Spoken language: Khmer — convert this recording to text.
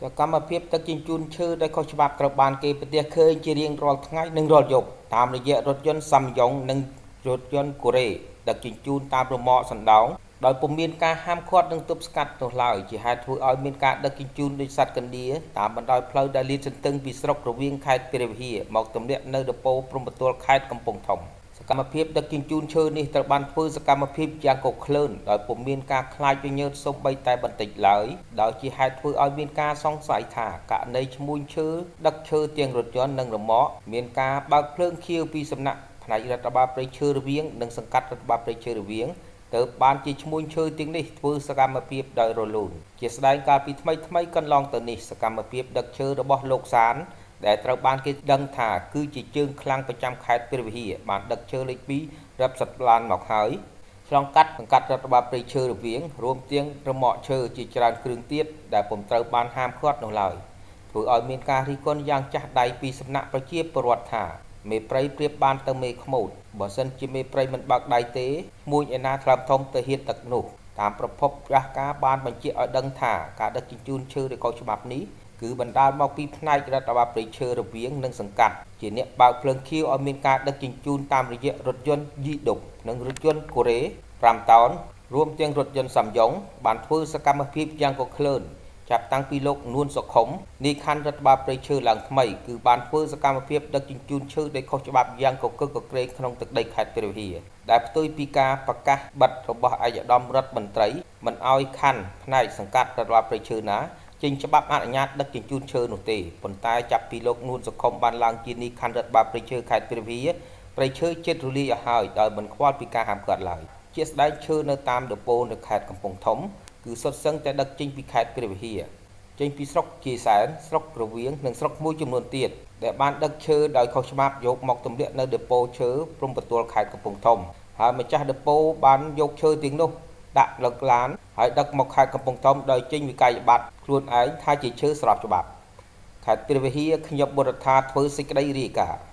សកម្មភាពដឹកជញ្ជូនឈើដោយខុសច្បាប់ត្រូវបានគេប្រទះឃើញជារៀងរាល់ថ្ងៃនិងរាល់យប់តាមរយៈរថយន្តសាំយ៉ុងនិងរថយន្តកូរ៉េដឹកជញ្ជូនតាមរមាក់សណ្ដោងដោយពុំមានការហាមឃាត់និងទប់ស្កាត់នោះឡើយជាហេតុធ្វើឲ្យមានការដឹកជញ្ជូនដោយសត្វកណ្ដៀរតាមបណ្ដោយផ្លូវដែលលាតសន្ធឹងពីស្រុករវៀងខេត្តព្រះវិហារមកទម្លាក់នៅដប៉ូព្រំប្រទល់ខេត្តកំពង់ធំសកម្មភាពដឹកជញ្ជូនឈើនេះត្រូវបានធ្វើសកម្មភាពយ៉ាងកក្លឿនដោយពុំមានការខ្លាចវិញើតសូម្បីតែបន្តិចឡើយដោយជាហេតុធ្វើឲ្យមានការសង្ស័យថាករណីឈ្មួញឈើដឹកឈើទាំងរថយន្តនិងរមាក់មានការបើកភ្លើងខៀវពីសំណាក់ផ្នែករដ្ឋបាលព្រៃឈើរវៀងនិងសង្កាត់រដ្ឋបាលព្រៃឈើរវៀងទើបបានជាឈ្មួញឈើទាំងនេះធ្វើសកម្មភាពដោយរលូនជាស្ដែងកាលពីថ្មីកន្លងទៅនេះសកម្មភាពដឹកឈើរបស់លោកសានដែលត្រូវបានគេដឹងថាគឺជាជើងខ្លាំងប្រចាំខេត្តព្រះវិហារបានដឹកឈើលេខ2រាប់សិបឡានមកហើយឆ្លងកាត់សង្កាត់រដ្ឋបាលព្រៃឈើរវៀងរួមទាំងរមាក់ឈើជាច្រើនគ្រឿងទៀតដែលពុំត្រូវបានហាមឃាត់នោះឡើយធ្វើឲ្យមានការរិះគន់យ៉ាងចាស់ដៃពីសំណាក់ប្រជាពលរដ្ឋថាមេព្រៃប្រៀបបានទៅមេខ្មោចបើសិនជាមេព្រៃមិនបើកដៃទេមួយឯណាថ្លើមធំទៅហៀតទឹកនោះតាមប្រភពចាស់ការបានបញ្ជាក់ឲ្យដឹងថាការដឹកជញ្ជូនឈើដោយខុសច្បាប់នេះគឺបណ្ដាលមកពីផ្នែករដ្ឋបាលព្រៃឈើរវៀងនិងសង្កាត់ជាអ្នកបើកភ្លើងខៀវឲ្យមានការដឹកជញ្ជូនតាមរយៈរថយន្តយីដុបនិងរថយន្តកូរ៉េ5តោនរួមទាំងរថយន្តសាំយ៉ុងបានធ្វើសកម្មភាពយ៉ាងកក្លឿនចាប់តាំងពីលោកនួនសុខុមនាយខណ្ឌរដ្ឋបាលព្រៃឈើឡើងថ្មីគឺបានធ្វើសកម្មភាពដឹកជញ្ជូនឈើដោយខុសច្បាប់យ៉ាងកកឹកកក្រែងក្នុងទឹកដីខេត្តព្រះវិហារដែលផ្ទុយពីការប្រកាសបិទរបស់ឯកឧត្តមរដ្ឋមន្ត្រីមិនឲ្យខណ្ឌផ្នែកសង្កាត់រដ្ឋបាលព្រៃឈើណាចេញច្បាប់អនុញ្ញាតដឹកជញ្ជូនឈើនោះទេប៉ុន្តែចាប់ពីលោកនួនសុខុមបានឡើងជានាយខណ្ឌរដ្ឋបាលព្រៃឈើខេត្តព្រះវិហារព្រៃឈើចិត្តរលាយឲ្យហើយដោយមិនខ្វល់ពីការហាមឃាត់ឡើយជាស្ដែងឈើនៅតាមដប៉ូនៅខេត្តកំពង់ធំគឺសុទ្ធសឹងតែដឹកចេញពីខេត្តព្រះវិហារចេញពីស្រុកជាសែនស្រុករវៀងនិងស្រុកមួយចំនួនទៀតដែលបានដឹកឈើដោយខុសច្បាប់យកមកទម្លាក់នៅដប៉ូឈើព្រំប្រទល់ខេត្តកំពង់ធំហើយម្ចាស់ដប៉ូបានយកឈើទាំងនោះដាក់លើកឡានហើយដឹកមកខេត្តកំពង់ធំដោយចេញវិក័យប័ត្រខ្លួនឯងថាជាឈើស្របច្បាប់ខេត្តព្រះវិហារខ្ញុំបុរដ្ឋាធ្វើសេចក្តីរាយការណ៍